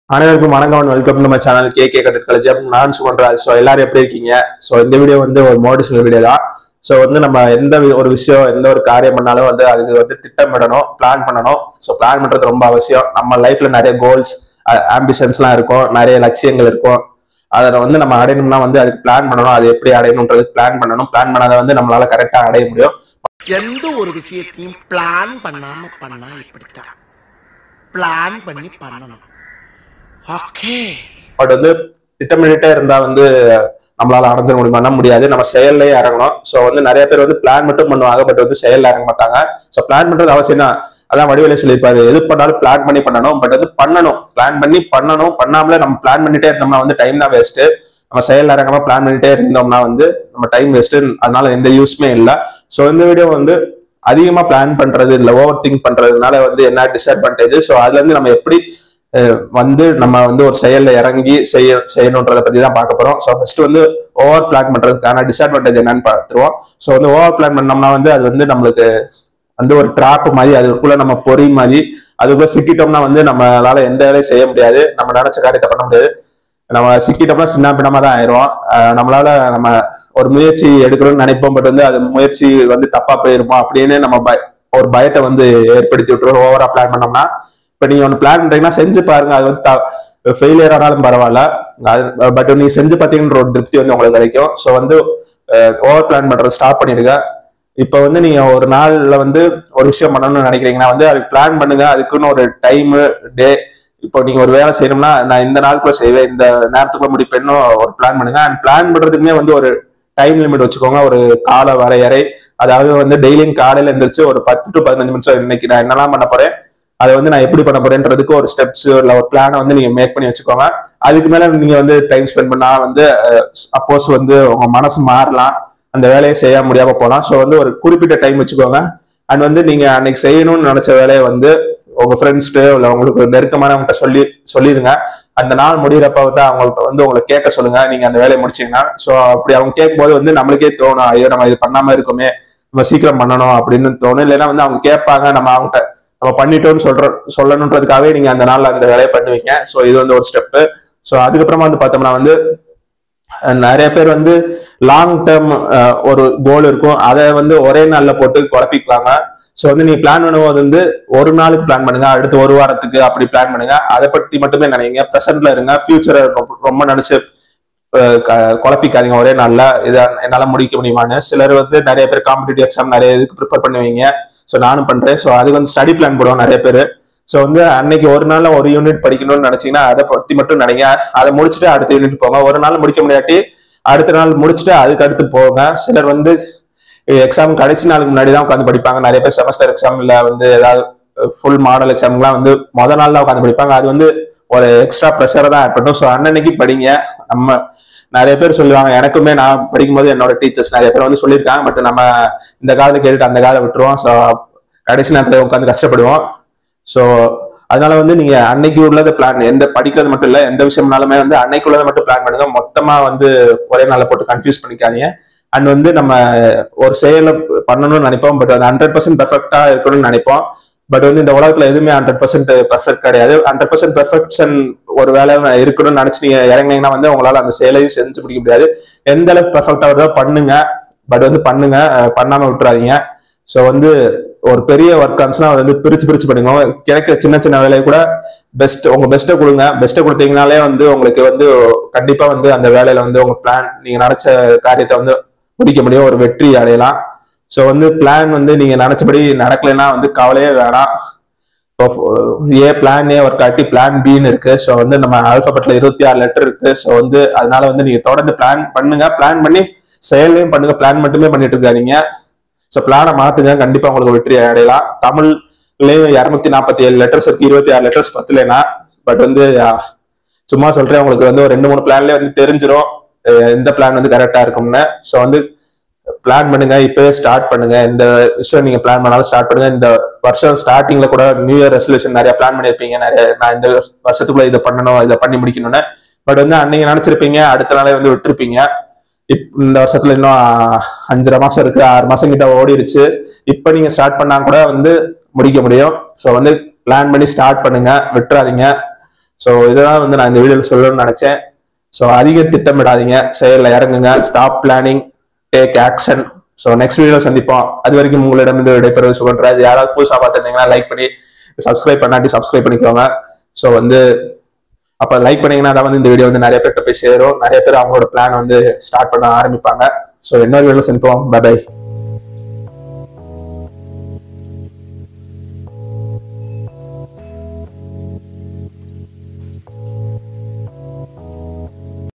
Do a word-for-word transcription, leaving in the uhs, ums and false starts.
அனைவருக்கும் வணக்கம். Welcome to my channel K K கட்டட் காலேஜ். நான் சுமன்ராஜ். ஸோ எல்லாரும் எப்படி இருக்கீங்க? ஸோ இந்த வீடியோ வந்து ஒரு மோட்டிவேஷனல் வீடியோ தான். ஸோ வந்து நம்ம எந்த ஒரு விஷயம் எந்த ஒரு காரியம் பண்ணாலும் வந்து அதுக்கு வந்து திட்டமிடணும், பிளான் பண்ணணும். ஸோ பிளான் பண்றது ரொம்ப அவசியம். நம்ம லைஃப்ல நிறைய கோல்ஸ், ஆம்பிஷன்ஸ்லாம் இருக்கும், நிறைய லட்சியங்கள் இருக்கும். அதை வந்து நம்ம அடையணும்னா வந்து அதுக்கு பிளான் பண்ணணும். அது எப்படி அடையணும்ன்றது பிளான் பண்ணணும். பிளான் பண்ணாத வந்து நம்மளால கரெக்டா அடைய முடியும். எந்த ஒரு விஷயத்தையும் பிளான் பண்ணாம பண்ணா இப்படித்தான். பிளான் பண்ணி பண்ணணும். ஓகே. பட் வந்து திட்டமிட்டே இருந்தா வந்து நம்மளால அடைஞ்சிட முடியுமா? முடியாது. நம்ம செயல்லையே இறங்கணும். ஸோ வந்து நிறைய பேர் வந்து பிளான் மட்டும் பண்ணுவாங்க, பட் வந்து செயல்ல இறங்க மாட்டாங்க. ஸோ பிளான் பண்றது அவசியம் தான். அதான் வடிவேலு சொல்லியிருப்பாரு, எது பண்ணாலும் பிளான் பண்ணி பண்ணணும். பட் வந்து பண்ணணும், பிளான் பண்ணி பண்ணணும். பண்ணாமலே நம்ம பிளான் பண்ணிட்டே இருந்தோம்னா வந்து டைம் தான் வேஸ்ட். நம்ம செயல் இறங்காம பிளான் பண்ணிட்டே இருந்தோம்னா வந்து நம்ம டைம் வேஸ்ட். அதனால எந்த யூஸ்மே இல்லை. ஸோ இந்த வீடியோ வந்து அதிகமா பிளான் பண்றது இல்லை, ஓவர் திங்க் பண்றதுனால வந்து என்ன டிஸ்அட்வான்டேஜ், ஸோ அதுல இருந்து நம்ம எப்படி வந்து நம்ம வந்து ஒரு செயல்ல இறங்கி செய்ய செய்யணுன்றதை பத்தி தான் பார்க்க போறோம். ஸோ ஃபர்ஸ்ட் வந்து ஓவர் பிளான் பண்றதுக்கான டிஸ்அட்வான்டேஜ் என்னன்னு பார்த்துருவோம். ஸோ வந்து ஓவர் பிளான் பண்ணோம்னா வந்து அது வந்து நம்மளுக்கு வந்து ஒரு டிராப் மாதிரி, அதுக்குள்ள நம்ம பொறி மாதிரி, அதுக்குள்ள சிக்கிட்டோம்னா வந்து நம்மளால எந்த வேலையும் செய்ய முடியாது, நம்ம நினைச்ச காரியத்தை பண்ண முடியாது. நம்ம சிக்கிட்டோம்னா சின்ன பின்னமா தான் ஆயிரும். நம்மளால நம்ம ஒரு முயற்சி எடுக்கணும்னு நினைப்போம், பட் வந்து அது முயற்சி வந்து தப்பா போயிருப்போம் அப்படின்னு நம்ம பய ஒரு பயத்தை வந்து ஏற்படுத்தி விட்டுருவோம் ஓவரா பிளான் பண்ணோம்னா. இப்ப நீங்க ஒன்று பிளான் பண்றீங்கன்னா செஞ்சு பாருங்க, அது வந்து ஃபெயிலியர் ஆனாலும் பரவாயில்ல, பட் நீங்க செஞ்சு பார்த்தீங்கன்ற ஒரு திருப்தி வந்து உங்களுக்கு கிடைக்கும். ஸோ வந்து ஓவர் பிளான் பண்றது ஸ்டாப் பண்ணிருங்க. இப்ப வந்து நீங்க ஒரு நாள்ல வந்து ஒரு விஷயம் பண்ணணும்னு நினைக்கிறீங்கன்னா வந்து அதுக்கு பிளான் பண்ணுங்க. அதுக்குன்னு ஒரு டைம், டே. இப்போ நீங்க ஒரு வேலை செய்யணும்னா நான் இந்த நாளுக்குள்ள செய்வேன், இந்த நேரத்துக்குள்ள முடிப்பேன்னு ஒரு பிளான் பண்ணுங்க. அண்ட் பிளான் பண்றதுக்குமே வந்து ஒரு டைம் லிமிட் வச்சுக்கோங்க, ஒரு கால வரையறை. அதாவது வந்து டெய்லியும் காலையில எழுந்திரிச்சு ஒரு பத்து டு பதினஞ்சு நிமிஷம் இன்னைக்கு நான் என்னெல்லாம் பண்ண போறேன், அதை வந்து நான் எப்படி பண்ண போறேன்றதுக்கு ஒரு ஸ்டெப்ஸ் இல்லை ஒரு பிளானை வந்து நீங்க மேக் பண்ணி வச்சுக்கோங்க. அதுக்கு மேல நீங்க வந்து டைம் ஸ்பெண்ட் பண்ணா வந்து சப்போஸ் வந்து உங்க மனசு மாறலாம், அந்த வேலையை செய்ய முடியாம போகலாம். ஸோ வந்து ஒரு குறிப்பிட்ட டைம் வச்சுக்கோங்க. அண்ட் வந்து நீங்க அன்னைக்கு செய்யணும்னு நினைச்ச வேலையை வந்து உங்க ஃப்ரெண்ட்ஸ்ட்டு இல்லை உங்களுக்கு நெருக்கமானவங்ககிட்ட சொல்லி சொல்லிடுங்க. அந்த நாள் முடிகிறப்ப வந்து அவங்கள்ட்ட வந்து உங்களை கேட்க சொல்லுங்க, நீங்க அந்த வேலையை முடிச்சீங்கன்னா. ஸோ அப்படி அவங்க கேட்கும் போது வந்து நம்மளுக்கே தோணும், ஐயோ நம்ம இது பண்ணாம இருக்குமே, நம்ம சீக்கிரம் பண்ணணும் அப்படின்னு தோணும். இல்லைன்னா வந்து அவங்க கேட்பாங்க, நம்ம அவங்ககிட்ட நம்ம பண்ணிட்டோம்னு சொல்ற சொல்லணுன்றதுக்காகவே நீங்க அந்த நாள்ல அந்த வேலையை பண்ணுவீங்க. ஸோ இது வந்து ஒரு ஸ்டெப்பு. ஸோ அதுக்கப்புறமா வந்து பார்த்தோம்னா வந்து நிறைய பேர் வந்து லாங் டேர்ம் ஒரு கோல் இருக்கும், அதை வந்து ஒரே நாள்ல போட்டு குழப்பிக்கலாங்க. ஸோ வந்து நீங்க பிளான் பண்ணும்போது வந்து ஒரு நாளுக்கு பிளான் பண்ணுங்க, அடுத்து ஒரு வாரத்துக்கு அப்படி பிளான் பண்ணுங்க. அதை பத்தி மட்டுமே நினைங்க, ப்ரெசென்ட்ல இருங்க. ஃபியூச்சரை ரொம்ப நினைச்சு குழப்பிக்காதீங்க ஒரே நாள்ல இதை என்னால முடிக்க முடியுமான்னு. சிலர் வந்து நிறைய பேர் காம்படிட்டிவ் எக்ஸாம் நிறைய இதுக்கு ப்ரிப்பேர் பண்ணுவீங்க. ஸோ நானும் பண்றேன். ஸோ அதுக்கு வந்து ஸ்டடி பிளான் போடுவோம் நிறைய பேர். ஸோ வந்து அன்னைக்கு ஒரு நாள்ல ஒரு யூனிட் படிக்கணும்னு நினைச்சீங்கன்னா அதை பத்தி மட்டும் நினைங்க, அதை முடிச்சுட்டு அடுத்த யூனிட் போங்க. ஒரு நாள் முடிக்க முடியாட்டி அடுத்த நாள் முடிச்சுட்டு அதுக்கு அடுத்து போங்க. சிலர் வந்து எக்ஸாம் கடைசி நாளுக்கு முன்னாடி தான் உட்காந்து படிப்பாங்க. நிறைய பேர் செமஸ்டர் எக்ஸாம் இல்லை வந்து ஏதாவது ஃபுல் மாடல் எக்ஸாம்லாம் வந்து முதல் நாள் தான் உட்காந்து படிப்பாங்க. அது வந்து ஒரு எக்ஸ்ட்ரா ப்ரெஷரை தான் ஏற்படும். ஸோ அன்னன்னைக்கு படிங்க. நம்ம நிறைய பேர் சொல்லுவாங்க, எனக்குமே நான் படிக்கும்போது என்னோட டீச்சர்ஸ் நிறைய பேர் வந்து சொல்லியிருக்காங்க, பட் நம்ம இந்த காலத்தை கேட்டுட்டு அந்த காலை விட்டுருவோம். ஸோ கடைசி நேரத்தில் உட்காந்து கஷ்டப்படுவோம். ஸோ அதனால வந்து நீங்க அன்னைக்கு உள்ளதை பிளான், எந்த படிக்கிறது மட்டும் இல்லை, எந்த விஷயம்னாலுமே வந்து அன்னைக்கு உள்ளதை மட்டும் பிளான் பண்ணுங்க. மொத்தமா வந்து ஒரே நாளில் போட்டு கன்ஃபியூஸ் பண்ணிக்காதீங்க. அண்ட் வந்து நம்ம ஒரு செயலை பண்ணணும்னு நினைப்போம், பட் அது ஹண்ட்ரட் பர்சன்ட் பெர்ஃபெக்டா இருக்கணும்னு நினைப்போோம். பட் வந்து இந்த உலகத்துல எதுவுமே ஹண்ட்ரட் பர்சன்ட் பெர்ஃபெக்ட் கிடையாது. ஹண்ட்ரட் பர்சன்ட் பெர்ஃபெக்ஷன் ஒரு வேலை இருக்கணும்னு நினைச்சு நீங்க இறங்கினீங்கன்னா வந்து உங்களால அந்த செயலையும் செஞ்சு பிடிக்க முடியாது. எந்த அளவுக்கு பெர்ஃபெக்டா வருதோ பண்ணுங்க, பட் வந்து பண்ணுங்க, பண்ணாம விட்டுறாதீங்க. ஸோ வந்து ஒரு பெரிய ஒர்க் ஆச்சுன்னா வந்து பிரிச்சு பிரிச்சு பண்ணுங்க. கிடைக்க சின்ன சின்ன வேலையை கூட பெஸ்ட் உங்க பெஸ்ட்டை கொடுங்க. பெஸ்ட்டை கொடுத்தீங்கனாலே வந்து உங்களுக்கு வந்து கண்டிப்பா வந்து அந்த வேலையில வந்து உங்க பிளான், நீங்க நினைச்ச காரியத்தை வந்து முடிக்க முடியும், ஒரு வெற்றி அடையலாம். ஸோ வந்து பிளான் வந்து நீங்க நினைச்சபடி நடக்கலைன்னா வந்து கவலையே வேணாம். ஏ பிளான் ஏ ஒர்க் ஆட்டி பிளான் பின்னு இருக்கு. ஸோ வந்து நம்ம ஆல்பபெட்ல இருபத்தி ஆறு லெட்டர் இருக்கு. ஸோ வந்து அதனால வந்து நீங்க தொடர்ந்து பிளான் பண்ணுங்க, பிளான் பண்ணி செயலையும் பண்ணுங்க. பிளான் மட்டுமே பண்ணிட்டு இருக்காதீங்க. ஸோ பிளானை மாத்துங்க, கண்டிப்பா உங்களுக்கு வெற்றி அடையலாம். தமிழ்லயும் இரநூத்தி நாற்பத்தி ஏழு லெட்டர்ஸ் இருக்கு, இருபத்தி ஆறு லெட்டர்ஸ் பத்துலனா. பட் வந்து சும்மா சொல்றேன், உங்களுக்கு வந்து ஒரு ரெண்டு மூணு பிளான்லயே வந்து தெரிஞ்சிடும் எந்த பிளான் வந்து கரெக்டா இருக்கும்னு. ஸோ வந்து பிளான் பண்ணுங்க, இப்பவே ஸ்டார்ட் பண்ணுங்க. இந்த விஷயம் நீங்க பிளான் பண்ணாலும் ஸ்டார்ட் பண்ணுங்க. இந்த வருஷம் ஸ்டார்டிங்ல கூட நியூ இயர் ரெசல்யூஷன் நிறைய பிளான் பண்ணிருப்பீங்க, நிறைய நான் இந்த வருஷத்துக்குள்ள இதை பண்ணணும், இதை பண்ணி முடிக்கணும்னு. பட் வந்து அன்னைக்கு நினைச்சிருப்பீங்க, அடுத்த நாளே வந்து விட்டுருப்பீங்க. இந்த வருஷத்துல இன்னும் அஞ்சரை மாசம் இருக்கு, ஆறு மாசம் கிட்ட ஓடிடுச்சு. இப்ப நீங்க ஸ்டார்ட் பண்ணா கூட வந்து முடிக்க முடியும். ஸோ வந்து பிளான் பண்ணி ஸ்டார்ட் பண்ணுங்க, விட்டுறாதீங்க. ஸோ இதெல்லாம் வந்து நான் இந்த வீடியோவில் சொல்லணும்னு நினைச்சேன். ஸோ அதிக திட்டமிடாதீங்க, செயலில் இறங்குங்க. Stop planning, take action. So next video சந்திப்போம். அது வரைக்கும் உங்களிடம் இருந்து விடைபெறுவது சுகன்ராஜ். யாராவது புதுசாக பார்த்துருந்தீங்கன்னா லைக் பண்ணி, சப்ஸ்கிரைப் பண்ணாட்டி சப்ஸ்கிரைப் பண்ணிக்கோங்க. ஸோ வந்து அப்போ லைக் பண்ணீங்கன்னா தான் வந்து இந்த வீடியோ வந்து நிறைய பேர்கிட்ட போய் சேரும். நிறைய பேர் அவங்களோட பிளான் வந்து ஸ்டார்ட் பண்ண ஆரம்பிப்பாங்க. ஸோ இன்னொரு வீடியோ சந்திப்போம். Bye by.